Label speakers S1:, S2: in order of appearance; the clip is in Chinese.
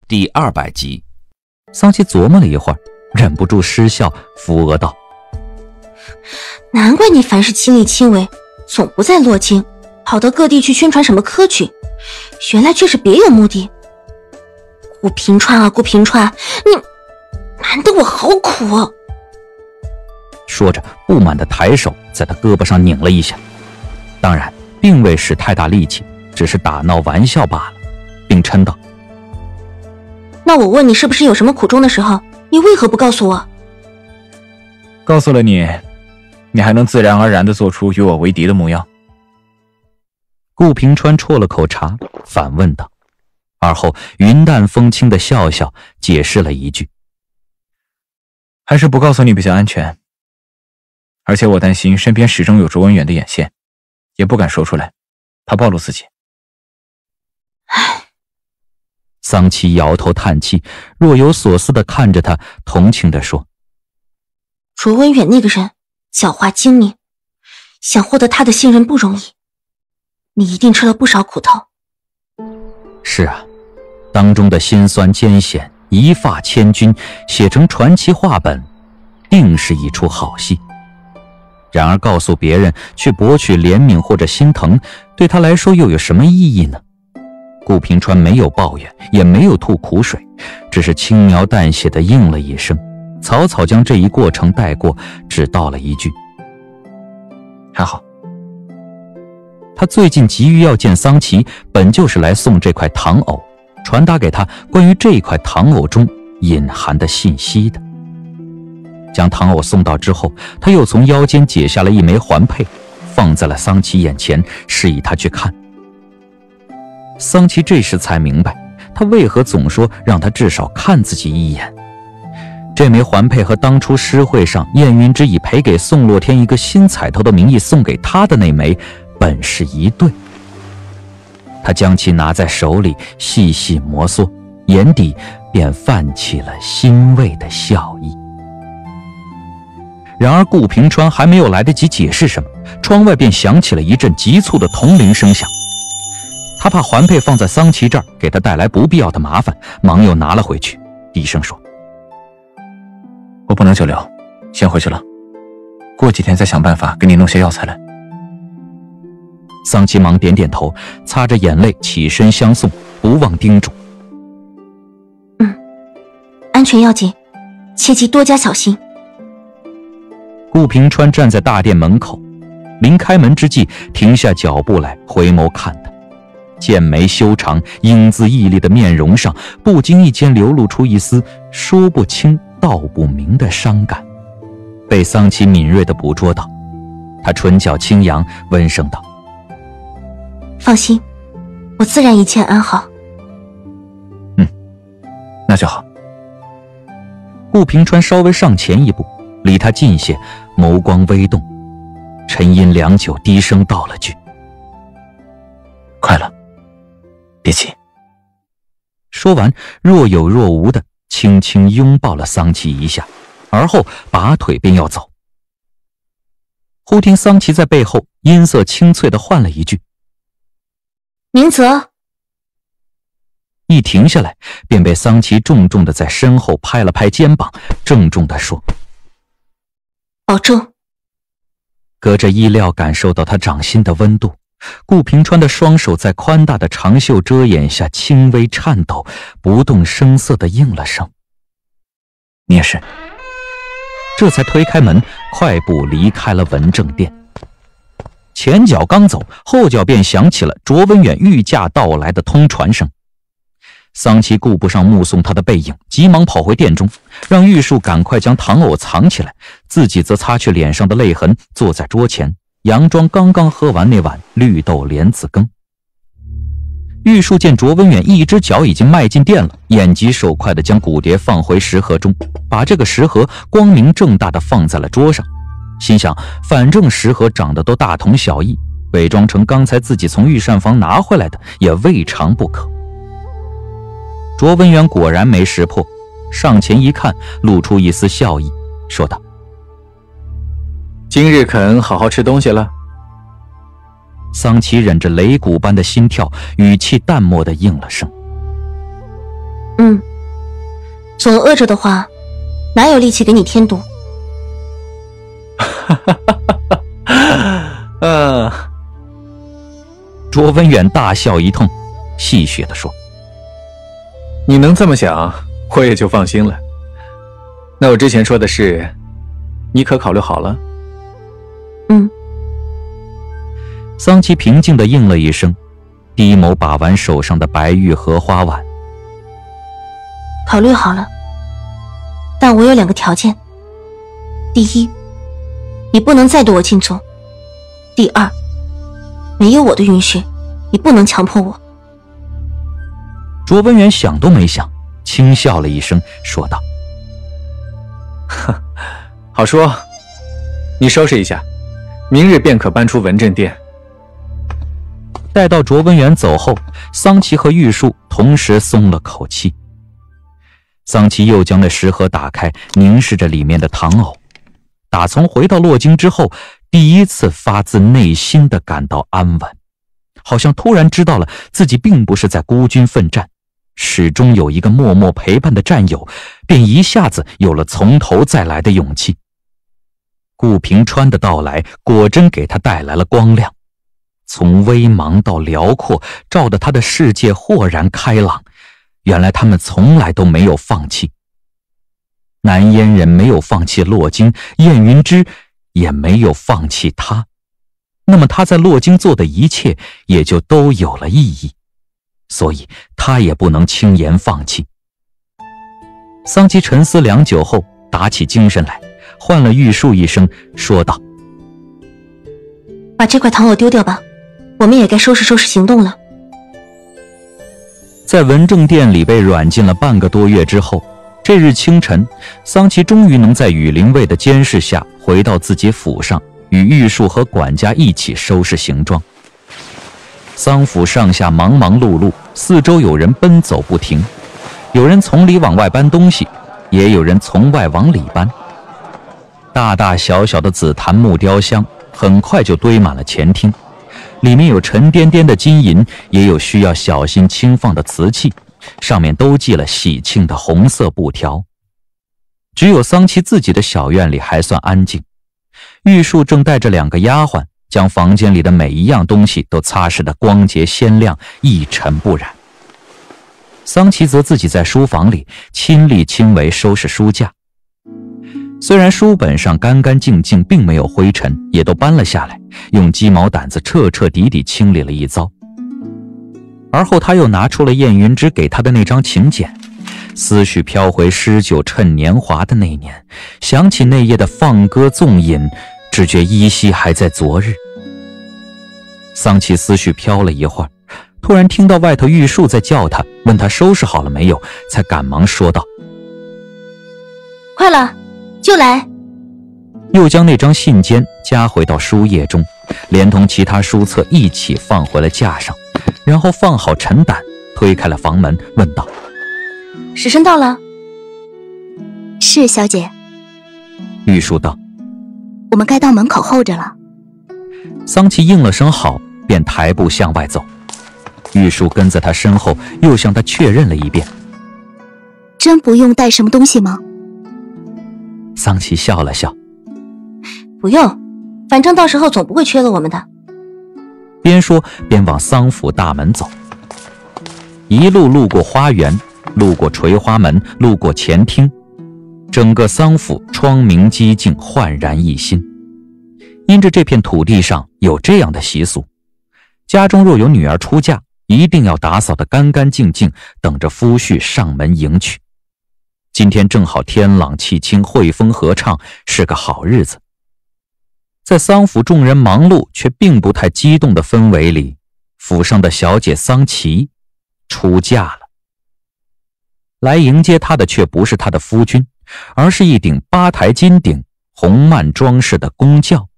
S1: 第200集。
S2: 桑琪琢磨了一会儿，忍不住失笑，扶额道：
S3: 难怪你凡事亲力亲为，总不在洛京，跑到各地去宣传什么科举，原来却是别有目的。顾平川啊，顾平川，你难得我好苦啊！
S2: 说着不满的抬手在他胳膊上拧了一下，当然并未使太大力气，只是打闹玩笑罢了，并嗔道：
S3: 那我问你是不是有什么苦衷的时候，你为何不告诉我？
S4: 告诉了你，你还能自然而然地做出与我为敌的模样。
S2: 顾平川啜了口茶，反问道，而后云淡风轻的笑笑，解释了一句：
S4: 还是不告诉你比较安全，而且我担心身边始终有卓文远的眼线，也不敢说出来，怕暴露自己。
S3: 唉。
S2: 桑琪摇头叹气，若有所思地看着他，同情地说：
S3: 卓文远那个人狡猾精明，想获得他的信任不容易，你一定吃了不少苦头。
S2: 是啊，当中的辛酸艰险，一发千钧，写成传奇话本，定是一出好戏。然而告诉别人去博取怜悯或者心疼，对他来说又有什么意义呢？顾平川没有抱怨，也没有吐苦水，只是轻描淡写地应了一声，草草将这一过程带过，只道了一句：
S4: 还好。
S2: 他最近急于要见桑琪，本就是来送这块唐偶，传达给他关于这块唐偶中隐含的信息的。将唐偶送到之后，他又从腰间解下了一枚环佩，放在了桑琪眼前，示意他去看。桑琪这时才明白，他为何总说让他至少看自己一眼。这枚环佩和当初诗会上燕云之以赔给宋洛天一个新彩头的名义送给他的那枚本是一对。他将其拿在手里细细摩挲，眼底便泛起了欣慰的笑意。然而顾平川还没有来得及解释什么，窗外便响起了一阵急促的铜铃声响。他怕环佩放在桑琪这儿给他带来不必要的麻烦，忙又拿了回去，低声说：
S4: 我不能久留，先回去了，过几天再想办法给你弄些药材来。
S2: 桑琪忙点点头，擦着眼泪起身相送，不忘叮嘱：
S3: 安全要紧，切记多加小心。
S2: 顾平川站在大殿门口，临开门之际停下脚步来，回眸看他，剑眉修长，英姿屹立的面容上不经意间流露出一丝说不清道不明的伤感，被桑琪敏锐地捕捉到。他唇角轻扬，温声道：
S3: 放心，我自然一切安好。
S4: 那就好。
S2: 顾平川稍微上前一步，离他近些，眸光微动，沉吟良久，低声道了句：
S4: 快了，别急。
S2: 说完，若有若无地轻轻拥抱了桑琪一下，而后拔腿便要走。忽听桑琪在背后音色清脆地唤了一句：
S3: 明泽。
S2: 一停下来，便被桑琪重重地在身后拍了拍肩膀，郑重地说：
S3: 保重。
S2: 隔着衣料感受到他掌心的温度，顾平川的双手在宽大的长袖遮掩下轻微颤抖，不动声色地应了声：
S4: 你也是。
S2: 这才推开门，快步离开了文正殿。前脚刚走，后脚便响起了卓文远御驾到来的通传声。桑琪顾不上目送他的背影，急忙跑回殿中，让玉树赶快将唐偶藏起来，自己则擦去脸上的泪痕，坐在桌前，佯装刚刚喝完那碗绿豆莲子羹。玉树见卓文远一只脚已经迈进殿了，眼疾手快地将骨碟放回食盒中，把这个食盒光明正大地放在了桌上，心想反正食盒长得都大同小异，伪装成刚才自己从御膳房拿回来的也未尝不可。卓文远果然没识破，上前一看，露出一丝笑意，说道：
S5: 今日肯好好吃东西了？
S2: 桑琪忍着擂鼓般的心跳，语气淡漠地应了声：
S3: 总饿着的话，哪有力气给你添堵？
S2: 卓文远大笑一通，戏谑地说：“
S1: 你能这么想，我也就放心了。那我之前说的事，你可考虑好了？”
S2: 桑琪平静地应了一声，低眸把玩手上的白玉荷花碗。
S3: 考虑好了，但我有2个条件。第一，你不能再对我进作；第二，没有我的允许，你不能强迫我。
S2: 卓文远想都没想，轻笑了一声，说道：“
S1: 好说，你收拾一下，明日便可搬出文正殿。”
S2: 待到卓文远走后，桑琪和玉树同时松了口气。桑琪又将那食盒打开，凝视着里面的糖藕。打从回到洛京之后，第一次发自内心的感到安稳，好像突然知道了自己并不是在孤军奋战，始终有一个默默陪伴的战友，便一下子有了从头再来的勇气。顾平川的到来果真给他带来了光亮，从微茫到辽阔，照得他的世界豁然开朗。原来他们从来都没有放弃。南燕人没有放弃洛京，燕云之也没有放弃他。那么他在洛京做的一切也就都有了意义，所以他也不能轻言放弃。桑琪沉思良久后打起精神来，唤了玉树一声，说道：“
S3: 把这块糖藕丢掉吧，我们也该收拾收拾行动了。”
S2: 在文正殿里被软禁了半个多月之后，这日清晨，桑琪终于能在羽林卫的监视下回到自己府上，与玉树和管家一起收拾行装。桑府上下忙忙碌碌，四周有人奔走不停，有人从里往外搬东西，也有人从外往里搬。大大小小的紫檀木雕箱很快就堆满了前厅，里面有沉甸甸的金银，也有需要小心轻放的瓷器，上面都系了喜庆的红色布条。只有桑琪自己的小院里还算安静，玉树正带着2个丫鬟将房间里的每一样东西都擦拭得光洁鲜亮，一尘不染。桑琪则自己在书房里亲力亲为收拾书架，虽然书本上干干净净，并没有灰尘，也都搬了下来，用鸡毛掸子彻彻底底清理了一遭。而后他又拿出了燕云之给他的那张请柬，思绪飘回诗酒趁年华的那年，想起那夜的放歌纵饮，只觉依稀还在昨日。桑琪思绪飘了一会儿，突然听到外头玉树在叫他，问他收拾好了没有，才赶忙说道：“
S3: 快了，就来。”
S2: 又将那张信笺夹回到书页中，连同其他书册一起放回了架上，然后放好陈胆，推开了房门，问道：“
S3: 时辰到了？”“
S5: 是，小姐。”
S2: 玉树道：“
S5: 我们该到门口候着了。”
S2: 桑琪应了声好，便抬步向外走。玉树跟在他身后，又向他确认了一遍：“
S5: 真不用带什么东西吗？”
S2: 桑琪笑了笑：“
S3: 不用，反正到时候总不会缺了我们的。”
S2: 边说边往桑府大门走。一路路过花园，路过垂花门，路过前厅，整个桑府窗明几净，焕然一新。因着这片土地上有这样的习俗，家中若有女儿出嫁，一定要打扫得干干净净，等着夫婿上门迎娶。今天正好天朗气清，惠风和畅，是个好日子。在桑府众人忙碌却并不太激动的氛围里，府上的小姐桑琪出嫁了。来迎接她的却不是她的夫君，而是一顶8台金顶、红幔装饰的宫轿。